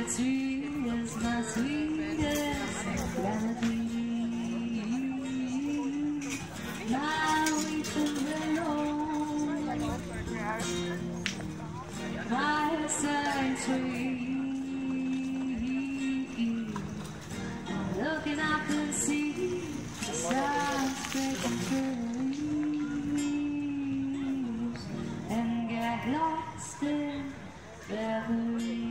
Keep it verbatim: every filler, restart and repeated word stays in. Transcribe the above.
sweet as my sweetest melody. My little alone, my side sweet. Looking up and see the stars breaking through the leaves and get lost in reverie.